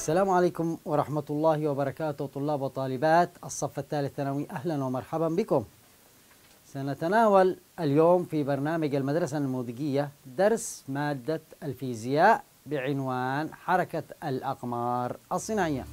السلام عليكم ورحمة الله وبركاته طلاب وطالبات الصف الثالث ثانوي، أهلا ومرحبا بكم. سنتناول اليوم في برنامج المدرسة النموذجية درس مادة الفيزياء بعنوان حركة الأقمار الصناعية.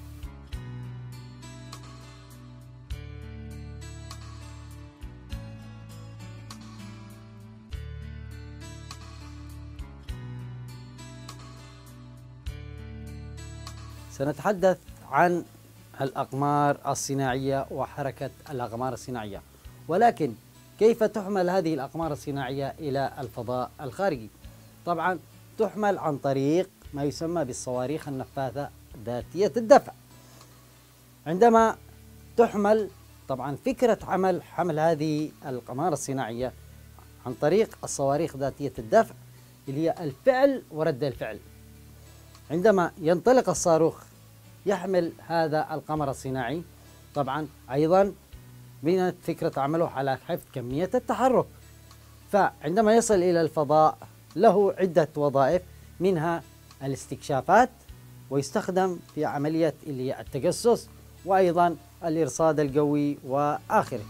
سنتحدث عن الأقمار الصناعية وحركة الأقمار الصناعية، ولكن كيف تحمل هذه الأقمار الصناعية إلى الفضاء الخارجي؟ طبعا تحمل عن طريق ما يسمى بالصواريخ النفاثة ذاتية الدفع. عندما تحمل، طبعا فكرة حمل هذه الأقمار الصناعية عن طريق الصواريخ ذاتية الدفع اللي هي الفعل ورد الفعل. عندما ينطلق الصاروخ يحمل هذا القمر الصناعي، طبعا أيضا بنت فكرة عمله على حفظ كمية التحرك، فعندما يصل إلى الفضاء له عدة وظائف، منها الاستكشافات، ويستخدم في عملية اللي هي التجسس، وأيضا الإرصاد الجوي وآخره.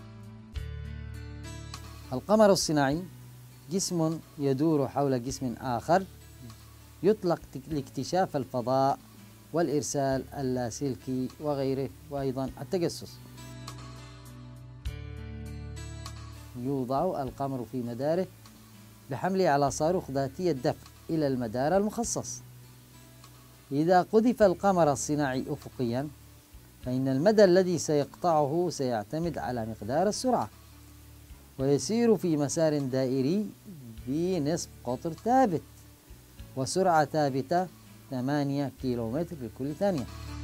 القمر الصناعي جسم يدور حول جسم آخر، يطلق لاكتشاف الفضاء والإرسال اللاسلكي وغيره، وأيضا التجسس. يوضع القمر في مداره بحمله على صاروخ ذاتي الدفع إلى المدار المخصص. إذا قذف القمر الصناعي أفقيا، فإن المدى الذي سيقطعه سيعتمد على مقدار السرعة، ويسير في مسار دائري بنصف قطر ثابت وسرعة ثابتة 8 كيلومتر لكل ثانية.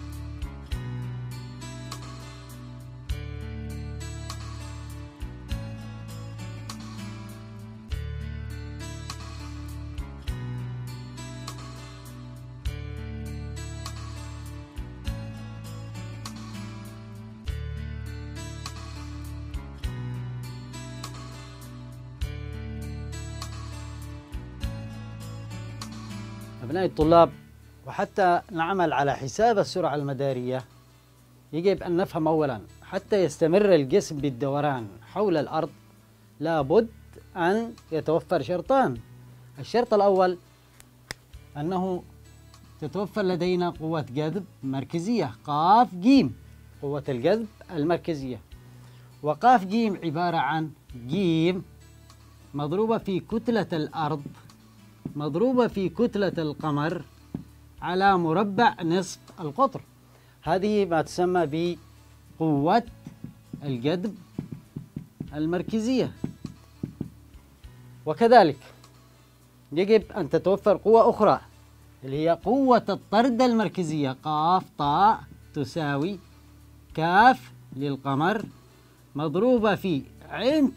أبناء الطلاب، وحتى نعمل على حساب السرعة المدارية يجب أن نفهم أولا، حتى يستمر الجسم بالدوران حول الأرض لابد أن يتوفر شرطان. الشرط الأول أنه تتوفر لدينا قوة جذب مركزية قاف جيم، قوة الجذب المركزية، وقاف جيم عبارة عن جيم مضروبة في كتلة الأرض مضروبة في كتلة القمر على مربع نصف القطر. هذه ما تسمى بقوة الجذب المركزية. وكذلك يجب أن تتوفر قوة أخرى اللي هي قوة الطرد المركزية قاف طاء تساوي كاف للقمر مضروبة في عين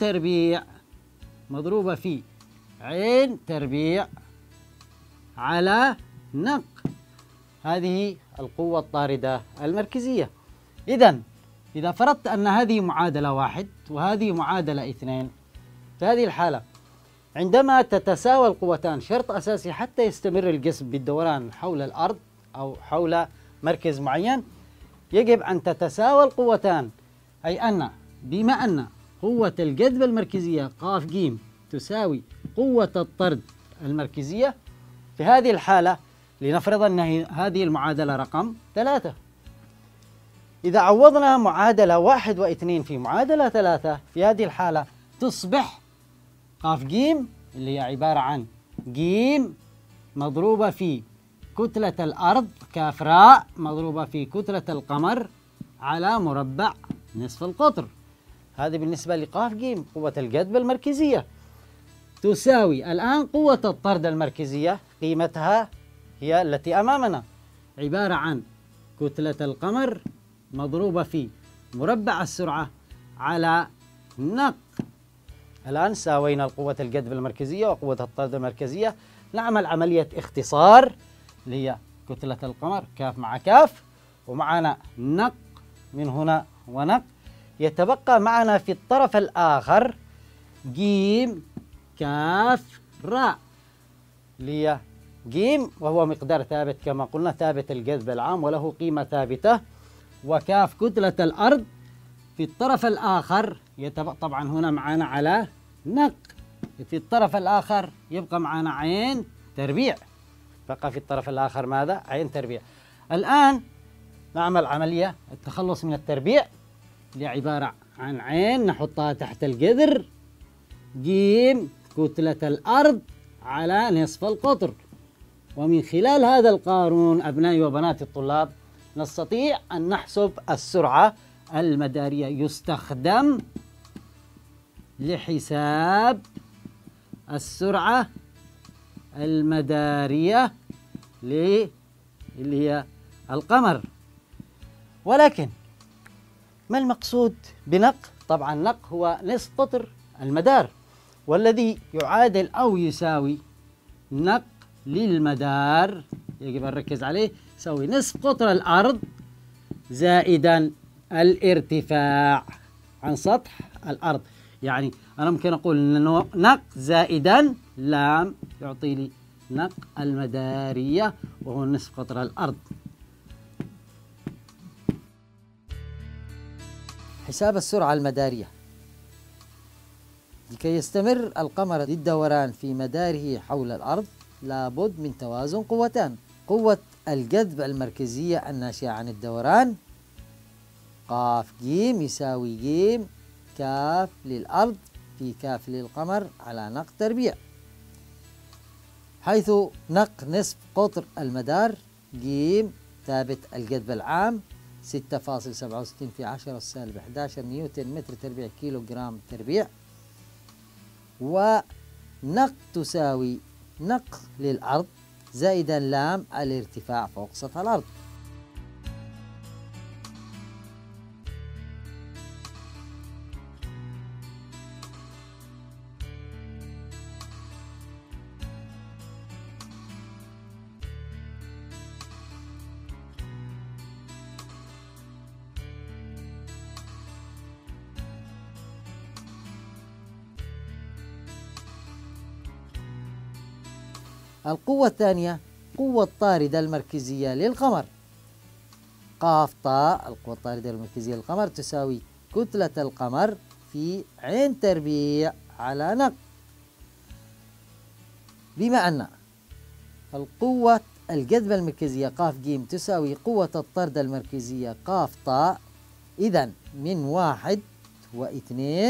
تربيع على نق. هذه القوة الطاردة المركزية. إذا فرضت أن هذه معادلة 1 وهذه معادلة 2، في هذه الحالة عندما تتساوى القوتان، شرط أساسي حتى يستمر الجسم بالدوران حول الأرض أو حول مركز معين، يجب أن تتساوى القوتان، أي أن بما أن قوة الجذب المركزية قاف جيم تساوي قوة الطرد المركزية، في هذه الحالة لنفرض أن هذه المعادلة رقم 3. إذا عوضنا معادلة 1 و2 في معادلة 3، في هذه الحالة تصبح قاف جيم اللي هي عبارة عن جيم مضروبة في كتلة الأرض كاف راء مضروبة في كتلة القمر على مربع نصف القطر. هذه بالنسبة لقاف جيم قوة الجذب المركزية، تساوي الآن قوة الطرد المركزية، قيمتها هي التي أمامنا، عبارة عن كتلة القمر مضروبة في مربع السرعة على نق. الآن ساوينا القوة الجذب المركزية وقوة الطرد المركزية، نعمل عملية اختصار اللي هي كتلة القمر كاف مع كاف، ومعنا نق من هنا ونق، يتبقى معنا في الطرف الآخر جيم كاف راء اللي هي جيم وهو مقدار ثابت كما قلنا، ثابت الجذب العام وله قيمة ثابتة. وكاف كتلة الأرض في الطرف الآخر طبعا هنا معنا على نق، في الطرف الآخر يبقى معنا عين تربيع، بقى في الطرف الآخر ماذا؟ عين تربيع. الآن نعمل عملية التخلص من التربيع اللي عبارة عن عين نحطها تحت الجذر، جيم كتلة الأرض على نصف القطر. ومن خلال هذا القانون أبنائي وبنات الطلاب نستطيع أن نحسب السرعة المدارية، يستخدم لحساب السرعة المدارية اللي هي القمر. ولكن ما المقصود بنق؟ طبعا نق هو نصف قطر المدار، والذي يعادل أو يساوي نق للمدار، يجب أن نركز عليه، يساوي نصف قطر الأرض زائدا الارتفاع عن سطح الأرض. يعني أنا ممكن أقول إنه نق زائدا لام يعطي لي نق المدارية وهو نصف قطر الأرض. حساب السرعة المدارية. لكي يستمر القمر للدوران في مداره حول الأرض لابد من توازن قوتان: قوة الجذب المركزية الناشئة عن الدوران قاف جيم يساوي جيم كاف للأرض في كاف للقمر على نق تربيع، حيث نق نصف قطر المدار جيم ثابت الجذب العام 6.67 في 10⁻11 نيوتن متر تربيع كيلو جرام تربيع، ونق تساوي نق للأرض زائدا لام الارتفاع فوق سطح الأرض. القوة الثانية قوة الطاردة المركزية للقمر قاف طاء. القوة الطاردة المركزية للقمر تساوي كتلة القمر في عين تربيع على نق، بما أن القوة الجذب المركزية قاف جيم تساوي قوة الطرد المركزية قاف طاء، إذن من 1 و2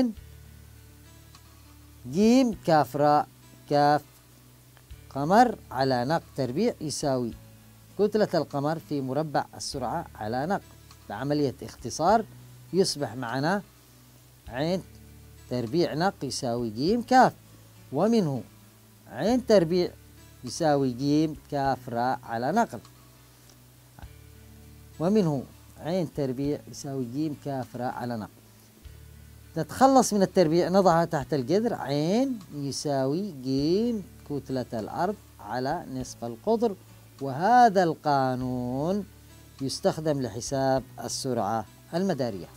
جيم كاف راء كاف قمر على نق تربيع يساوي كتلة القمر في مربع السرعة على نق. بعملية اختصار يصبح معنا عين تربيع نق يساوي جيم كاف، ومنه عين تربيع يساوي جيم كاف راء على نقل، ومنه عين تربيع يساوي جيم كاف راء على نقل. نتخلص من التربيع نضعها تحت الجذر، عين يساوي جيم كتلة الأرض على نصف القطر، وهذا القانون يستخدم لحساب السرعة المدارية.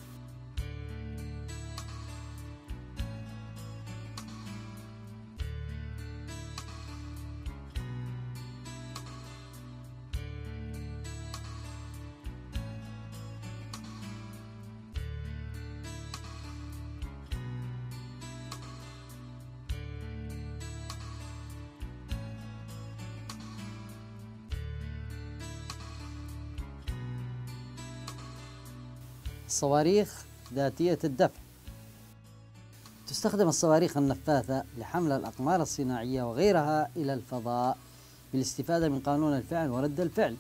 الصواريخ ذاتية الدفع. تستخدم الصواريخ النفاثة لحمل الأقمار الصناعية وغيرها إلى الفضاء بالاستفادة من قانون الفعل ورد الفعل.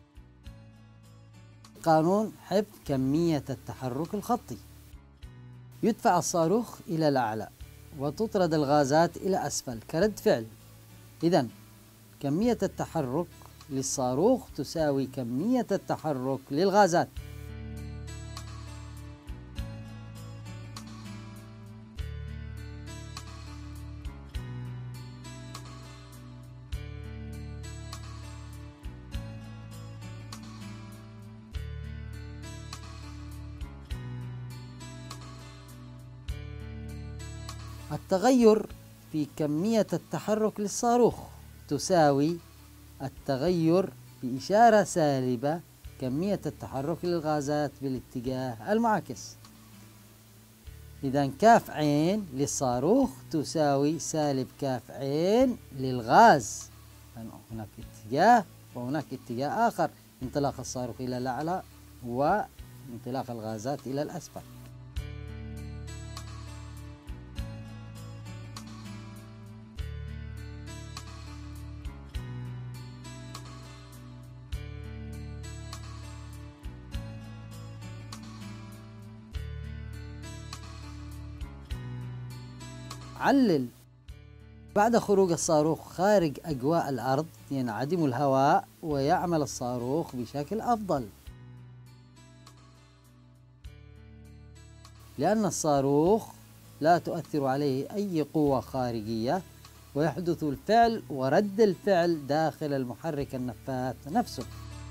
قانون حفظ كمية التحرك الخطي. يدفع الصاروخ إلى الأعلى وتطرد الغازات إلى أسفل كرد فعل. إذن كمية التحرك للصاروخ تساوي كمية التحرك للغازات. التغير في كمية التحرك للصاروخ تساوي التغير بإشارة سالبة كمية التحرك للغازات بالاتجاه المعاكس. إذا كاف عين للصاروخ تساوي سالب كاف عين للغاز، هناك اتجاه وهناك اتجاه آخر، انطلاق الصاروخ إلى الأعلى وانطلاق الغازات إلى الأسفل. علل. بعد خروج الصاروخ خارج أجواء الأرض ينعدم الهواء ويعمل الصاروخ بشكل أفضل، لأن الصاروخ لا تؤثر عليه أي قوة خارجية، ويحدث الفعل ورد الفعل داخل المحرك النفاث نفسه.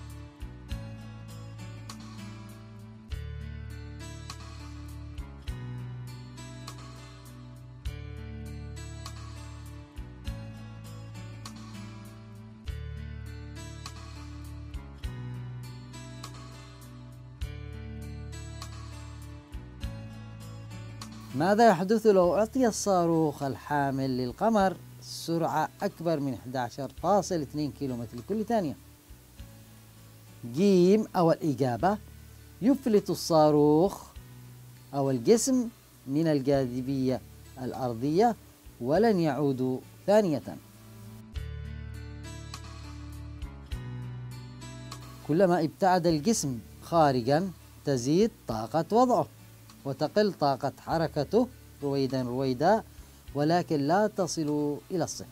ماذا يحدث لو أعطي الصاروخ الحامل للقمر سرعة أكبر من 11.2 كيلومتر لكل ثانية؟ جيم أو الإجابة: يفلت الصاروخ أو الجسم من الجاذبية الأرضية ولن يعود ثانية. كلما ابتعد الجسم خارجا تزيد طاقة وضعه وتقل طاقة حركته رويدا رويدا، ولكن لا تصل إلى الصفر.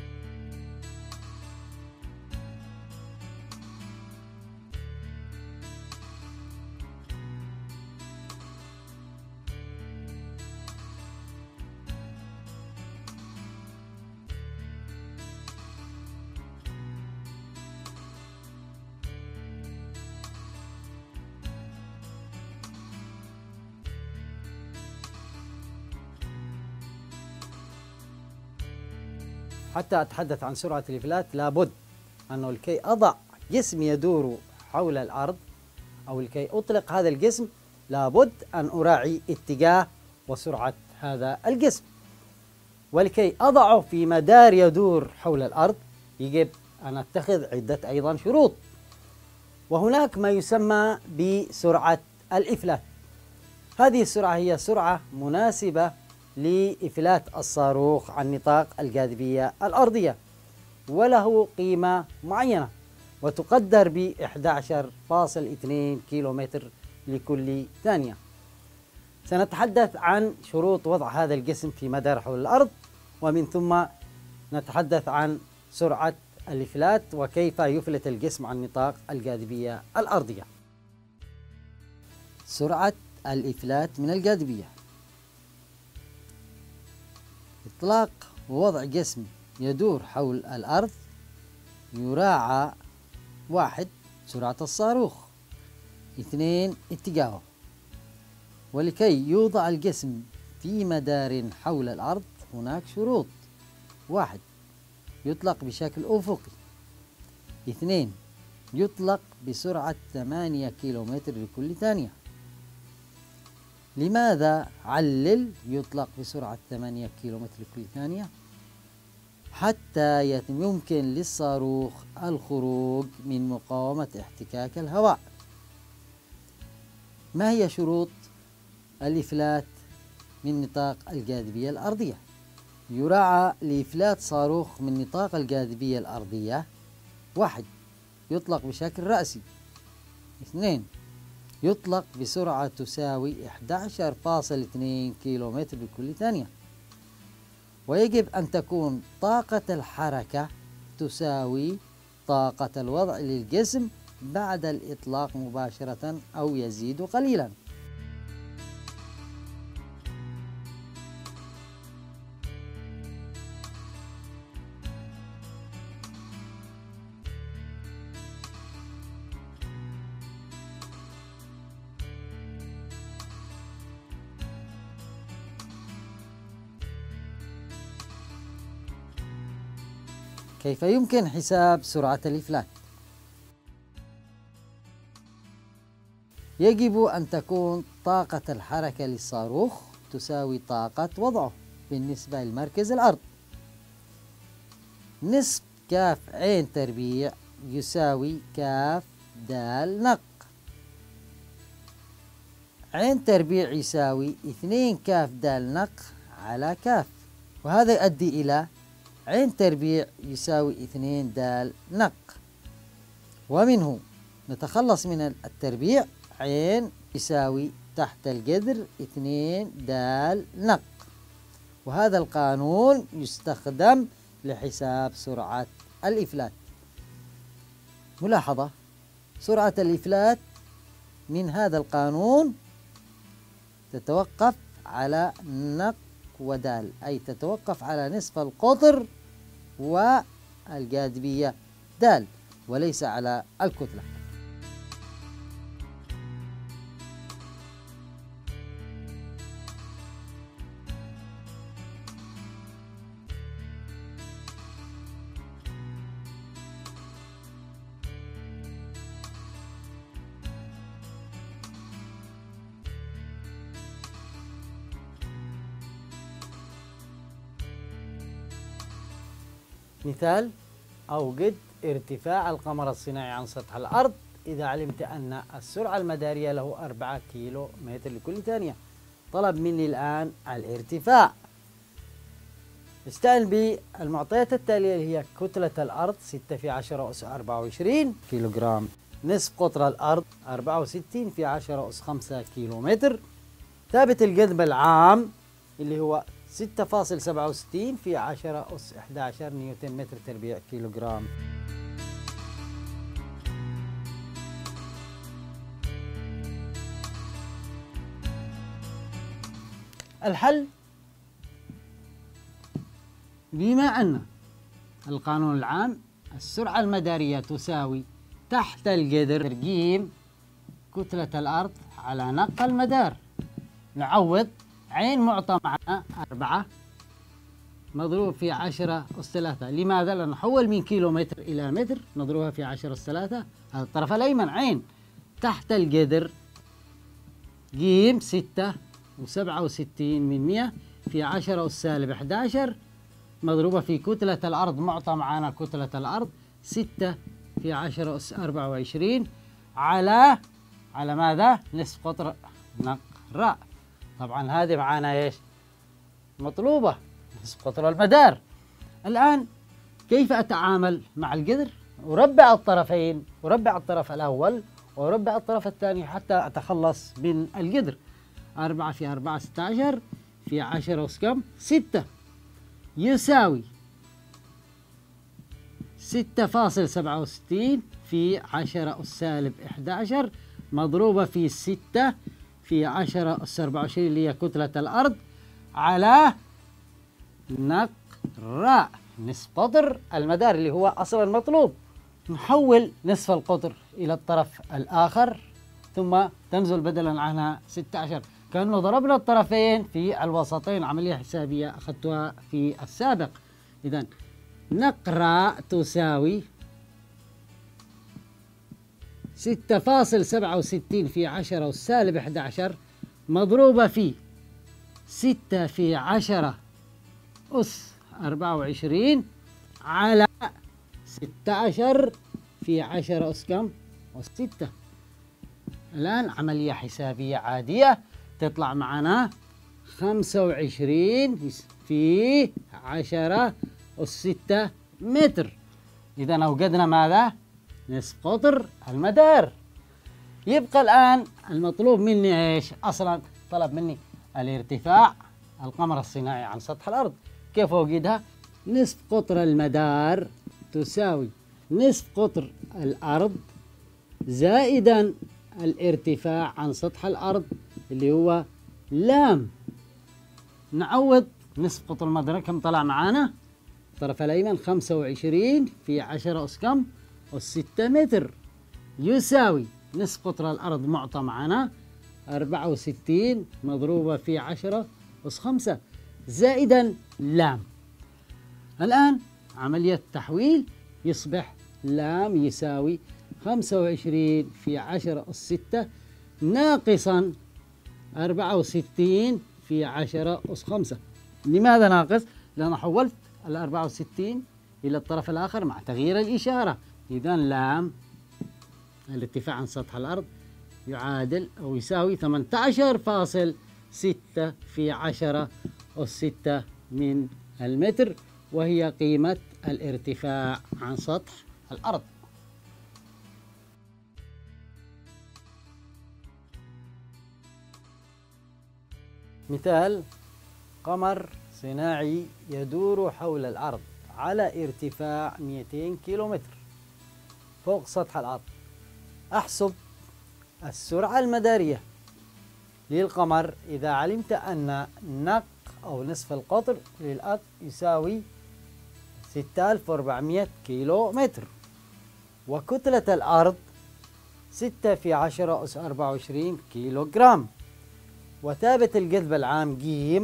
حتى أتحدث عن سرعة الإفلات لابد أنه لكي أضع جسم يدور حول الأرض أو لكي أطلق هذا الجسم لابد أن أراعي اتجاه وسرعة هذا الجسم، ولكي أضعه في مدار يدور حول الأرض يجب أن أتخذ عدة أيضا شروط. وهناك ما يسمى بسرعة الإفلات. هذه السرعة هي سرعة مناسبة لإفلات الصاروخ عن نطاق الجاذبية الأرضية، وله قيمة معينة وتقدر ب 11.2 كيلومتر لكل ثانية. سنتحدث عن شروط وضع هذا الجسم في مدار حول الأرض، ومن ثم نتحدث عن سرعة الإفلات وكيف يفلت الجسم عن نطاق الجاذبية الأرضية. سرعة الإفلات من الجاذبية: إطلاق ووضع جسم يدور حول الأرض يراعى: 1. سرعة الصاروخ، 2. اتجاهه. ولكي يوضع الجسم في مدار حول الأرض هناك شروط: 1. يطلق بشكل أفقي، 2. يطلق بسرعة 8 كيلومتر لكل ثانية. لماذا علل يطلق بسرعة 8 كيلومتر لكل ثانية؟ حتى يمكن للصاروخ الخروج من مقاومة احتكاك الهواء. ما هي شروط الإفلات من نطاق الجاذبية الأرضية؟ يراعى لإفلات صاروخ من نطاق الجاذبية الأرضية: 1. يطلق بشكل رأسي، 2. يطلق بسرعة تساوي 11.2 كيلومتر بكل ثانية، ويجب أن تكون طاقة الحركة تساوي طاقة الوضع للجسم بعد الإطلاق مباشرة أو يزيد قليلا. كيف يمكن حساب سرعة الإفلات؟ يجب أن تكون طاقة الحركة للصاروخ تساوي طاقة وضعه بالنسبة لمركز الأرض. نصف كاف عين تربيع يساوي كاف دال نق. عين تربيع يساوي 2 كاف دال نق على كاف، وهذا يؤدي إلى عين تربيع يساوي 2 دال نق، ومنه نتخلص من التربيع. عين يساوي تحت الجذر 2 دال نق، وهذا القانون يستخدم لحساب سرعة الإفلات. ملاحظة: سرعة الإفلات من هذا القانون تتوقف على نق ودال، أي تتوقف على نصف القطر والجاذبية دال، وليس على الكتلة. مثال: أوجد ارتفاع القمر الصناعي عن سطح الأرض إذا علمت أن السرعة المدارية له 4 كيلو متر لكل ثانية. طلب مني الآن الارتفاع. استعن بالمعطيات التالية اللي هي كتلة الأرض 6 في 10 أس 24 كيلوغرام، نصف قطر الأرض 64 في 10 أس 5 كيلو متر، ثابت الجذب العام اللي هو 6.67 في 10 أس 11 نيوتن متر تربيع كيلوغرام. الحل: بما أن القانون العام السرعة المدارية تساوي تحت الجذر ج كتلة الأرض على نق المدار، نعوض. عين معطى معنا 4 مضروب في 10 أس 3. لماذا؟ لأن نحول من كيلو متر إلى متر، نضربها في 10 أس 3. هذا الطرف الأيمن. عين تحت الجذر ج 6.67 في 10 أس سالب 11 مضروبة في كتلة الأرض. معطى معنا كتلة الأرض 6 في 10 أس 24 على ماذا؟ نصف قطر نق راء. طبعا هذه معانا ايش؟ مطلوبة، نصف قطر المدار. الآن كيف أتعامل مع الجذر؟ أربع الطرفين، أربع الطرف الأول وأربع الطرف الثاني حتى أتخلص من الجذر. 4 في 4 16 في 10 أس كم؟ 6 يساوي 6.67 في 10 أس سالب 11 مضروبة في 6 في 10 أس 24 اللي هي كتلة الأرض على نق راء، نصف قطر المدار اللي هو أصلا المطلوب. نحول نصف القطر إلى الطرف الآخر ثم تنزل بدلا عنها 16، كأنه ضربنا الطرفين في الوسطين. عملية حسابية أخذتها في السابق. إذن نق راء تساوي 6.67 في 10 أس سالب 11 مضروبة في 6 في 10 أس 24 على 16 في 10 أس كم؟ أس 6. الآن عملية حسابية عادية تطلع معنا 25 في 10 أس 6 متر. إذا أوجدنا ماذا؟ نصف قطر المدار. يبقى الآن المطلوب مني إيش؟ أصلا طلب مني الارتفاع القمر الصناعي عن سطح الأرض. كيف أوجدها؟ نصف قطر المدار تساوي نصف قطر الأرض زائدا الارتفاع عن سطح الأرض اللي هو لام. نعوض نصف قطر المدار كم طلع معانا؟ الطرف الأيمن 25 في 10 أس كم؟ أس 6 متر يساوي نصف قطر الأرض معطى معنا 64 مضروبة في 10 أس 5 زائدا لام. الآن عملية تحويل يصبح لام يساوي 25 في 10 أس 6 ناقصا 64 في 10 أس 5. لماذا ناقص؟ لأن حولت ال 64 إلى الطرف الآخر مع تغيير الإشارة. إذا لام الارتفاع عن سطح الأرض يعادل أو يساوي 18.6 في 10 أس 6 من المتر، وهي قيمة الارتفاع عن سطح الأرض. مثال: قمر صناعي يدور حول الأرض على ارتفاع 200 كيلومتر فوق سطح الأرض. أحسب السرعة المدارية للقمر إذا علمت أن نق أو نصف القطر للأرض يساوي 6400 كيلو متر، وكتلة الأرض 6 في 10 أس 24 كيلو جرام، وثابت الجذب العام ج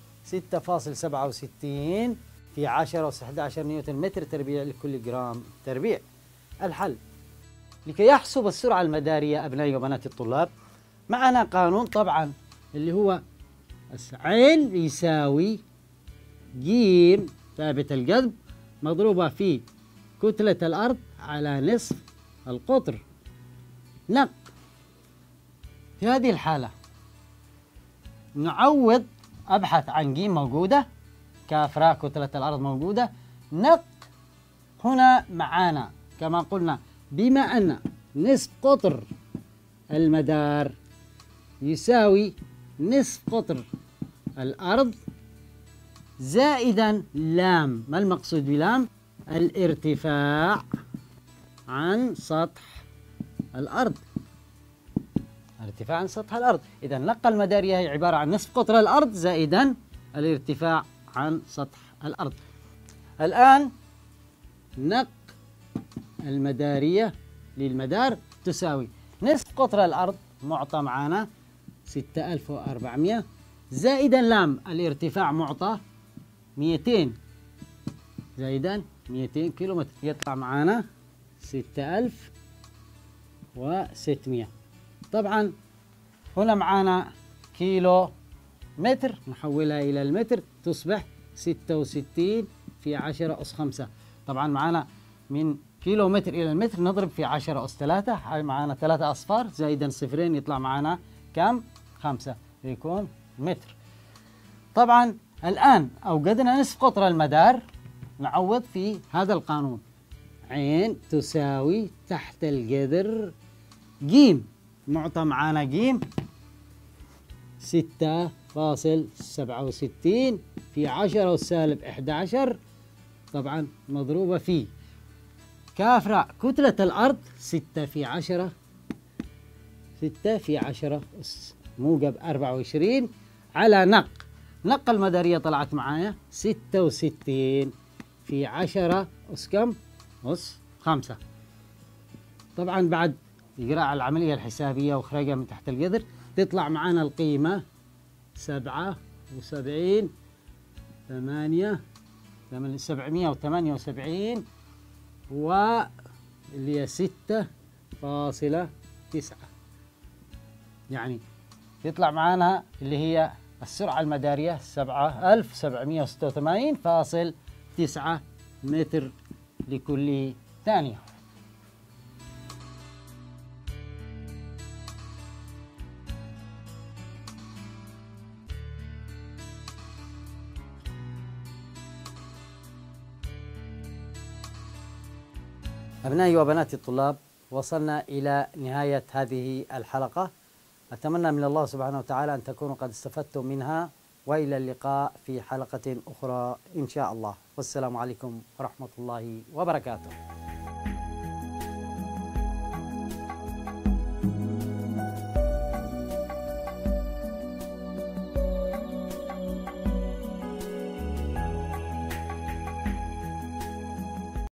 6.67 في 10 أس 11 نيوتن متر تربيع لكل جرام تربيع. الحل: لكي يحسب السرعة المدارية أبنائي وبنات الطلاب، معنا قانون طبعا اللي هو عين يساوي ج ثابت الجذب مضروبة في كتلة الأرض على نصف القطر نق. في هذه الحالة نعوض، أبحث عن ج موجودة، كاف راء كتلة الأرض موجودة، نق هنا معانا كما قلنا بما أن نصف قطر المدار يساوي نصف قطر الأرض زائدا لام. ما المقصود بلام؟ الارتفاع عن سطح الأرض. الارتفاع عن سطح الأرض. إذا نق المدارية هي عبارة عن نصف قطر الأرض زائدا الارتفاع عن سطح الأرض. الآن نق المدارية للمدار تساوي نصف قطر الأرض معطى معنا 6400 زائدا لام الارتفاع معطى 200 زائدا 200 كيلومتر، يطلع معنا 6600. طبعا هنا معنا كيلو متر نحولها إلى المتر تصبح 66 في 10 أس 5. طبعا معنا من كيلو متر إلى المتر نضرب في 10 أس 3، معنا 3 أصفار زائدا صفرين يطلع معنا كم؟ 5 يكون متر. طبعا الآن أوجدنا نصف قطر المدار، نعوض في هذا القانون. عين تساوي تحت الجذر ج، معطى معنا ج 6.67 في 10 أس سالب 11، طبعا مضروبة في كاف راء كتلة الأرض 6 في 10 أس موجب 24 على نق المدارية طلعت معايا 66 في 10 أس كم؟ أس 5. طبعا بعد إجراء العملية الحسابية وإخراجها من تحت الجذر تطلع معانا القيمة 778 واللي هي 6.9، يعني يطلع معانا اللي هي السرعة المدارية 7786.9 متر لكل ثانية. أبنائي وبناتي الطلاب، وصلنا إلى نهاية هذه الحلقة. أتمنى من الله سبحانه وتعالى أن تكونوا قد استفدتم منها، وإلى اللقاء في حلقة أخرى إن شاء الله، والسلام عليكم ورحمة الله وبركاته.